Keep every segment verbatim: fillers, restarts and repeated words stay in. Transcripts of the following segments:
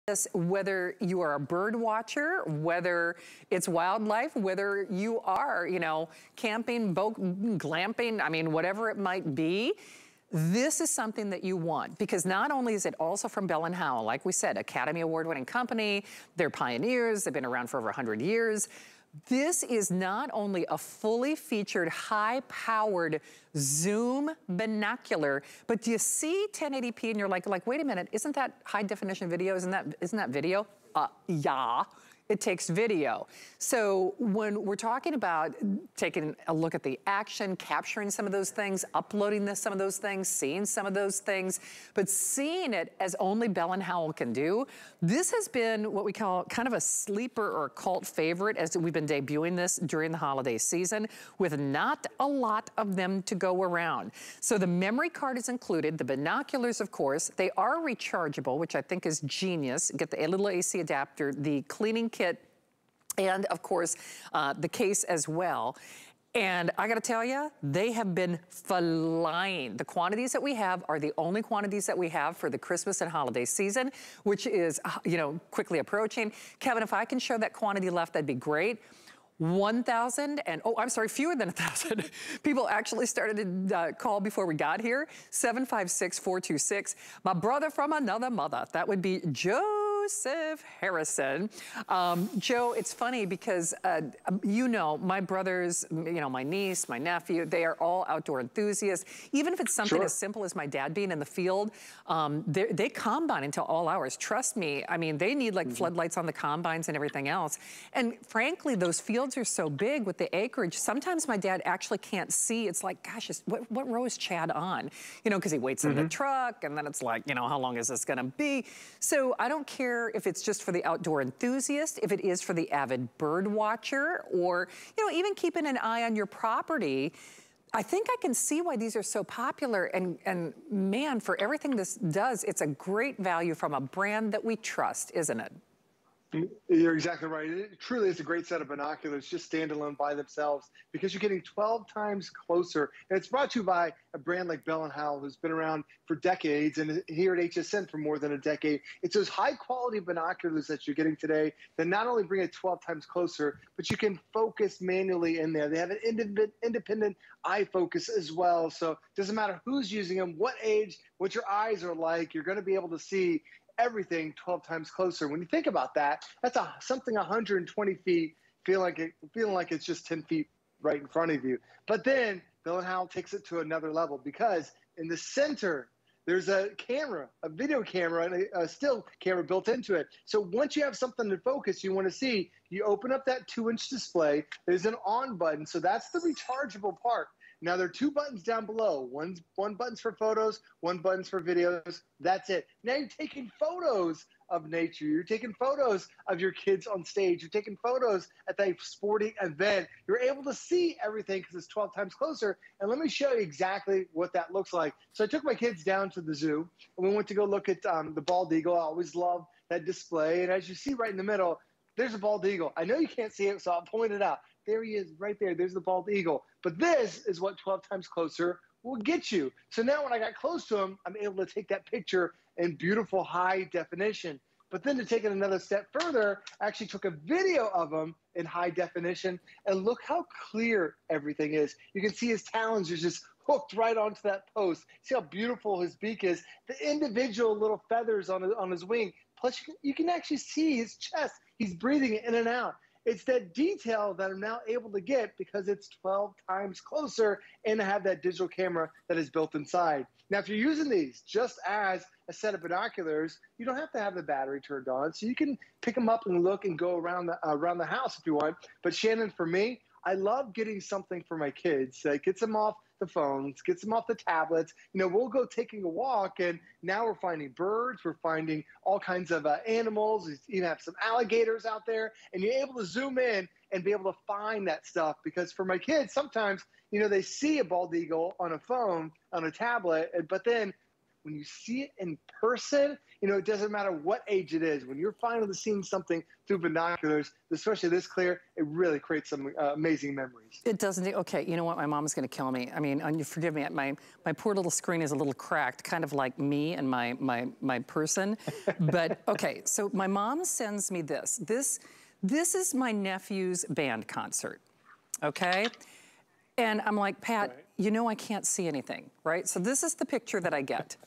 this, whether you are a bird watcher, whether it's wildlife, whether you are, you know, camping, boat, glamping, I mean, whatever it might be, this is something that you want, because not only is it also from Bell and Howell, like we said, Academy Award winning company, they're pioneers, they've been around for over one hundred years. This is not only a fully featured, high-powered zoom binocular, but do you see ten eighty p and you're like, like, wait a minute, isn't that high-definition video? Isn't that, isn't that video? Uh, yeah. It takes video. So when we're talking about taking a look at the action, capturing some of those things, uploading this, some of those things, seeing some of those things, but seeing it as only Bell and Howell can do, this has been what we call kind of a sleeper or cult favorite as we've been debuting this during the holiday season with not a lot of them to go around. So the memory card is included, the binoculars, of course, they are rechargeable, which I think is genius. Get the little A C adapter, the cleaning kit, and of course, uh, the case as well. And I gotta tell you, they have been flying. The quantities that we have are the only quantities that we have for the Christmas and holiday season, which is, you know, quickly approaching. Kevin, if I can show that quantity left, that'd be great. one thousand and, oh, I'm sorry, fewer than one thousand. People actually started to uh, call before we got here. seven five six, four two six. My brother from another mother. That would be Joseph Harrison. Um, Joe, it's funny because, uh, you know, my brothers, you know, my niece, my nephew, they are all outdoor enthusiasts. Even if it's something Sure. as simple as my dad being in the field, um, they combine until all hours. Trust me, I mean, they need like mm-hmm. floodlights on the combines and everything else. And frankly, those fields are so big with the acreage, sometimes my dad actually can't see. It's like, gosh, is, what, what row is Chad on? You know, because he waits mm-hmm. in the truck, and then it's like, you know, how long is this gonna be? So I don't care if it's just for the outdoor enthusiast, if it is for the avid bird watcher, or, you know, even keeping an eye on your property. I think I can see why these are so popular, and, and man, for everything this does, it's a great value from a brand that we trust, isn't it? You're exactly right. It truly is a great set of binoculars, just standalone by themselves, because you're getting twelve times closer. And it's brought to you by a brand like Bell and Howell, who's been around for decades, and here at H S N for more than a decade. It's those high-quality binoculars that you're getting today that not only bring it twelve times closer, but you can focus manually in there. They have an independent eye focus as well, so it doesn't matter who's using them, what age, what your eyes are like, you're going to be able to see everything twelve times closer. When you think about that, that's a, something one hundred twenty feet, feel like it, feeling like it's just ten feet right in front of you. But then Bell and Howell takes it to another level, because in the center, there's a camera, a video camera, and a, a still camera built into it. So once you have something to focus you want to see, you open up that two inch display, there's an on button, so that's the rechargeable part. Now, there are two buttons down below. One's, one button's for photos, one button's for videos. That's it. Now you're taking photos of nature. You're taking photos of your kids on stage. You're taking photos at that sporting event. You're able to see everything because it's twelve times closer. And let me show you exactly what that looks like. So I took my kids down to the zoo, and we went to go look at um, the bald eagle. I always love that display. And as you see right in the middle, there's a bald eagle. I know you can't see it, so I'll point it out. There he is, right there. There's the bald eagle. But this is what twelve times closer will get you. So now when I got close to him, I'm able to take that picture in beautiful high definition. But then to take it another step further, I actually took a video of him in high definition, and look how clear everything is. You can see his talons are just hooked right onto that post. See how beautiful his beak is. The individual little feathers on his, on his wing. Plus, you can, you can actually see his chest. He's breathing in and out. It's that detail that I'm now able to get because it's twelve times closer, and I have that digital camera that is built inside. Now, if you're using these just as a set of binoculars, you don't have to have the battery turned on, so you can pick them up and look and go around the, uh, around the house if you want. But Shannon, for me, I love getting something for my kids that gets them off the phones, gets them off the tablets. You know, we'll go taking a walk, and now we're finding birds, we're finding all kinds of uh, animals. You even have some alligators out there, and you're able to zoom in and be able to find that stuff. Because for my kids, sometimes, you know, they see a bald eagle on a phone, on a tablet, but then when you see it in person, you know, it doesn't matter what age it is. When you're finally seeing something through binoculars, especially this clear, it really creates some uh, amazing memories. It doesn't. Okay, you know what? My mom's going to kill me. I mean, and you forgive me. My my poor little screen is a little cracked, kind of like me and my my my person. But okay, so my mom sends me this. This this is my nephew's band concert. Okay, and I'm like, Pat, right. you know I can't see anything, right? So this is the picture that I get.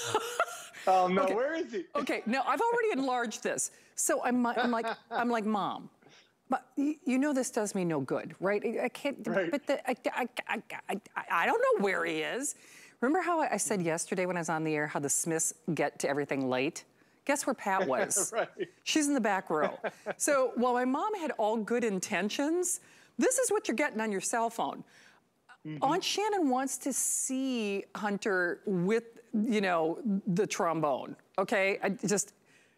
Oh no, okay. where is he? Okay, now I've already enlarged this. So I'm, I'm like, I'm like, Mom, but you know this does me no good, right? I can't, right. but the, I, I, I, I, I don't know where he is. Remember how I said yesterday when I was on the air how the Smiths get to everything late? Guess where Pat was? Right. She's in the back row. So while my mom had all good intentions, this is what you're getting on your cell phone. Mm-hmm. Aunt Shannon wants to see Hunter with, you know, the trombone, okay? I just,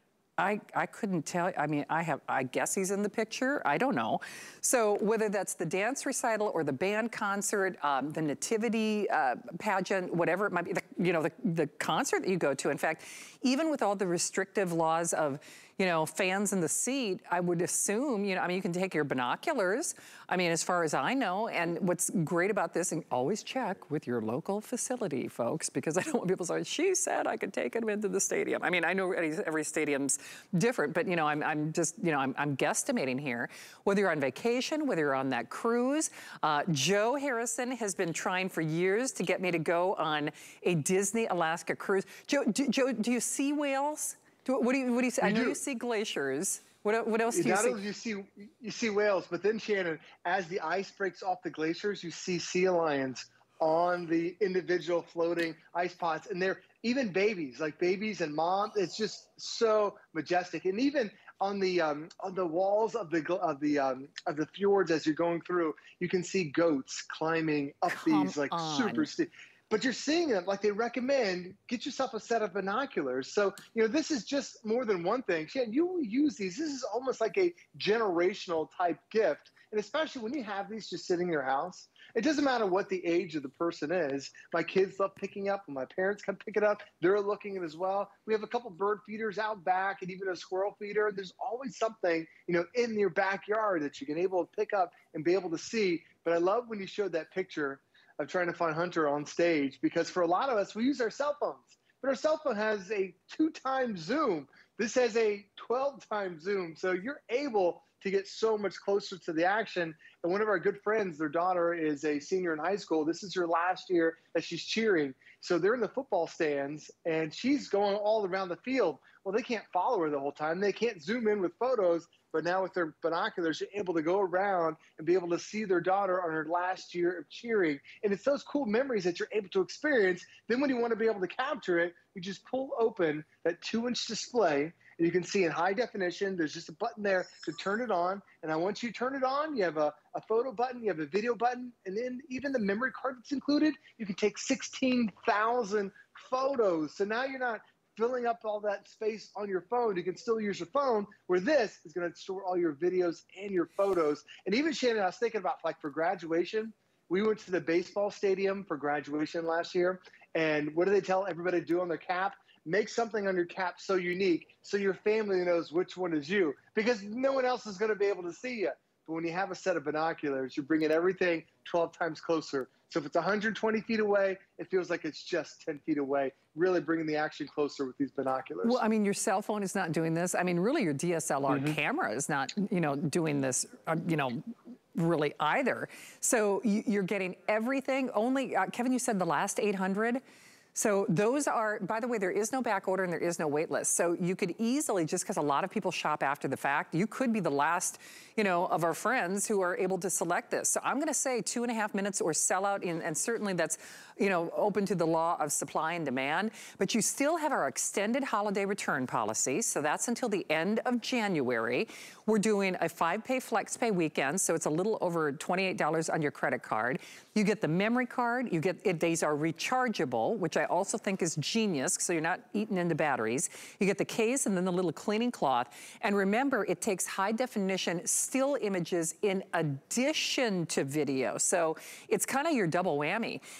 I, I couldn't tell, I mean, I have, I guess he's in the picture, I don't know. So whether that's the dance recital or the band concert, um, the nativity uh, pageant, whatever it might be, the, you know, the, the concert that you go to. In fact, even with all the restrictive laws of, you know, fans in the seat, I would assume, you know, I mean, you can take your binoculars, I mean, as far as I know, and what's great about this, and always check with your local facility, folks, because I don't want people to say, she said I could take them into the stadium. I mean, I know every, every stadium's different, but, you know, I'm, I'm just, you know, I'm, I'm guesstimating here. Whether you're on vacation, whether you're on that cruise, uh, Joe Harrison has been trying for years to get me to go on a Disney Alaska cruise. Joe, do, Joe, do you see whales? What do you, what do you see? We I know do. you see glaciers. What, what else do you Not see? only do you see, you see whales, but then, Shannon, as the ice breaks off the glaciers, you see sea lions on the individual floating ice pots. And they're even babies, like babies and moms. It's just so majestic. And even on the um, on the walls of the of the um, of the fjords as you're going through, you can see goats climbing up Come these like on. super steep. But you're seeing them, like they recommend, get yourself a set of binoculars. So, you know, this is just more than one thing. Shannon, you will use these. This is almost like a generational type gift. And especially when you have these just sitting in your house, it doesn't matter what the age of the person is. My kids love picking up. When my parents come pick it up, they're looking at it as well. We have a couple bird feeders out back and even a squirrel feeder. There's always something, you know, in your backyard that you can able to pick up and be able to see. But I love when you showed that picture of trying to find Hunter on stage, because for a lot of us, we use our cell phones, but our cell phone has a two times zoom. This has a twelve times zoom. So you're able to get so much closer to the action. And one of our good friends, their daughter is a senior in high school. This is her last year that she's cheering. So they're in the football stands and she's going all around the field. Well, they can't follow her the whole time. They can't zoom in with photos, but now with their binoculars, you're able to go around and be able to see their daughter on her last year of cheering. And it's those cool memories that you're able to experience. Then when you want to be able to capture it, you just pull open that two inch display and you can see in high definition, there's just a button there to turn it on. And I want you to turn it on. You have a, a photo button, you have a video button, and then even the memory card that's included, you can take sixteen thousand photos. So now you're not filling up all that space on your phone. You can still use your phone, where this is going to store all your videos and your photos. And even, Shannon, I was thinking about, like, for graduation, we went to the baseball stadium for graduation last year. And what do they tell everybody to do on their cap? Make something on your cap so unique so your family knows which one is you, because no one else is going to be able to see you. But when you have a set of binoculars, you're bringing everything twelve times closer. So if it's one hundred twenty feet away, it feels like it's just ten feet away, really bringing the action closer with these binoculars. Well, I mean, your cell phone is not doing this. I mean, really, your D S L R mm-hmm. camera is not, you know, doing this, uh, you know, really either. So you, you're getting everything. Only, uh, Kevin, you said the last eight hundred. So those are, by the way, there is no back order and there is no wait list. So you could easily, just because a lot of people shop after the fact, you could be the last, you know, of our friends who are able to select this. So I'm going to say two and a half minutes or sell out, in, and certainly that's, you know, open to the law of supply and demand. But you still have our extended holiday return policy. So that's until the end of January. We're doing a five pay flex pay weekend. So it's a little over twenty-eight dollars on your credit card. You get the memory card. You get, it, these are rechargeable, which I also think is genius, so you're not eating into batteries. You get the case and then the little cleaning cloth. And remember, it takes high definition still images in addition to video. So it's kind of your double whammy. And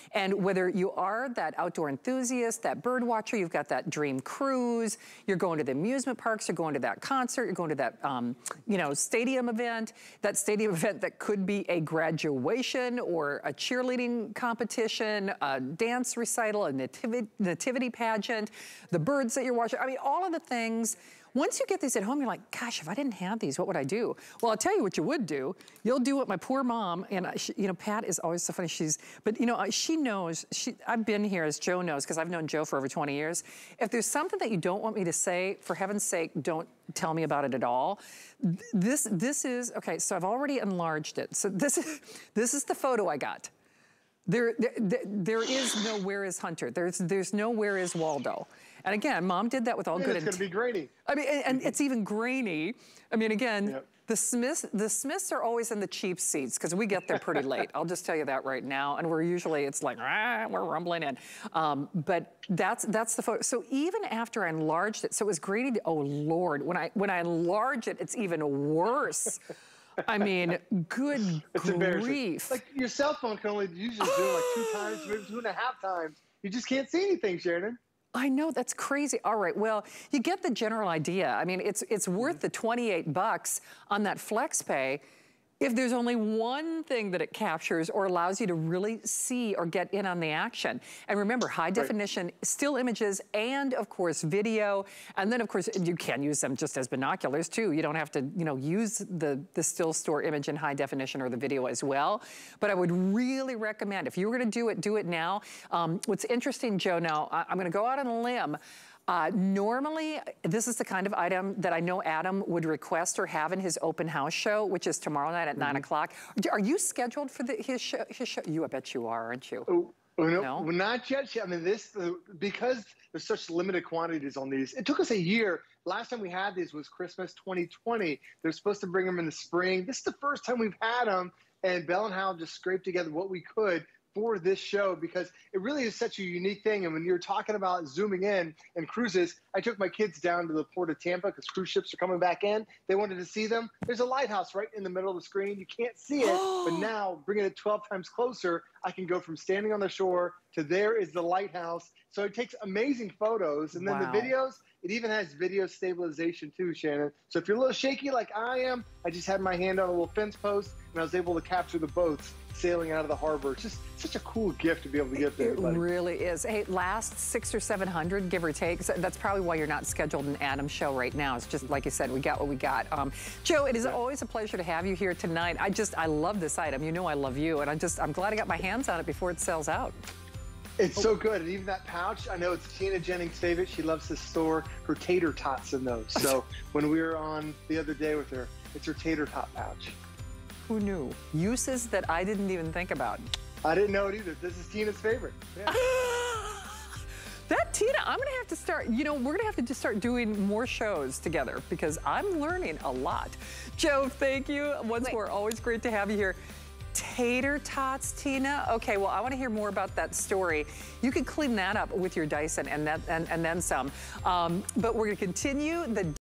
whether you are that outdoor enthusiast, that bird watcher, you've got that dream cruise, you're going to the amusement parks, you're going to that concert, you're going to that, um, you know, stadium event, that stadium event that could be a graduation or a cheerleading competition, a dance recital, a nativity, nativity pageant, the birds that you're watching. I mean, all of the things. Once you get these at home, you're like, gosh, if I didn't have these, what would I do? Well, I'll tell you what you would do. You'll do what my poor mom, and uh, she, you know, Pat is always so funny. She's, but you know, uh, she knows, she, I've been here, as Joe knows, because I've known Joe for over twenty years. If there's something that you don't want me to say, for heaven's sake, don't tell me about it at all. This, this is, okay, so I've already enlarged it. So this is, this is the photo I got. There, there, there is no Where is Hunter. There's, there's no Where is Waldo. And again, Mom did that with all yeah, good intent. It's going to be grainy. I mean, and, and it's even grainy. I mean, again, yep. the Smiths, the Smiths are always in the cheap seats because we get there pretty late. I'll just tell you that right now. And we're usually, it's like, ah, we're rumbling in. Um, but that's that's the photo. So even after I enlarged it, so it was grainy. To, oh Lord, when I when I enlarge it, it's even worse. I mean, good it's grief. Like your cell phone can only usually zoom like two times, maybe two and a half times. You just can't see anything, Shannon. I know, that's crazy. All right, well, you get the general idea. I mean, it's it's worth the twenty-eight bucks on that FlexPay if there's only one thing that it captures or allows you to really see or get in on the action. And remember, high definition, right. still images, and of course, video. And then of course, you can use them just as binoculars too. You don't have to, you know, use the, the still store image in high definition or the video as well. But I would really recommend, if you were gonna do it, do it now. Um, what's interesting, Joe, now, I, I'm gonna go out on a limb. Uh, normally, this is the kind of item that I know Adam would request or have in his open house show, which is tomorrow night at mm-hmm. nine o'clock. Are you scheduled for the, his, show, his show? You, I bet you are, aren't you? Oh, oh no, no? Well, not yet. I mean, this, uh, because there's such limited quantities on these, it took us a year. Last time we had these was Christmas twenty twenty. They're supposed to bring them in the spring. This is the first time we've had them, and Bell and Howell just scraped together what we could for this show, because it really is such a unique thing. And when you're talking about zooming in and cruises, I took my kids down to the port of Tampa because cruise ships are coming back in. They wanted to see them. There's a lighthouse right in the middle of the screen. You can't see it, but now bringing it twelve times closer, I can go from standing on the shore to there is the lighthouse. So it takes amazing photos. And then wow. the videos, it even has video stabilization too, Shannon. So if you're a little shaky like I am, I just had my hand on a little fence post and I was able to capture the boats sailing out of the harbor. It's just such a cool gift to be able to give to everybody. It really is. Hey, last six or seven hundred, give or take. So that's probably why you're not scheduled an Adam's show right now. It's just like you said, we got what we got. Um, Joe, it is yeah. always a pleasure to have you here tonight. I just, I love this item. You know I love you, and I just, I'm glad I got my hands on it before it sells out. It's so good. And even that pouch, I know it's Tina Jennings' favorite. She loves to store her tater tots in those. So when we were on the other day with her, it's her tater tot pouch. Who knew? Uses that I didn't even think about. I didn't know it either. This is Tina's favorite. Yeah. That Tina, I'm gonna have to start, you know, we're gonna have to just start doing more shows together because I'm learning a lot. Joe, thank you. Once Wait. more, always great to have you here. Tater tots, Tina? Okay, well, I want to hear more about that story. You can clean that up with your Dyson and, that, and, and then some. Um, but we're going to continue the